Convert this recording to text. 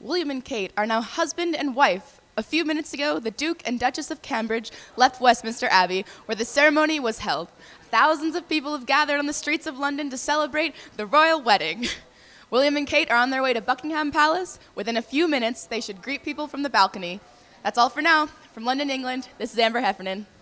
William and Kate are now husband and wife. A few minutes ago, the Duke and Duchess of Cambridge left Westminster Abbey, where the ceremony was held. Thousands of people have gathered on the streets of London to celebrate the royal wedding. William and Kate are on their way to Buckingham Palace. Within a few minutes, they should greet people from the balcony. That's all for now. From London, England, this is Amber Heffernan.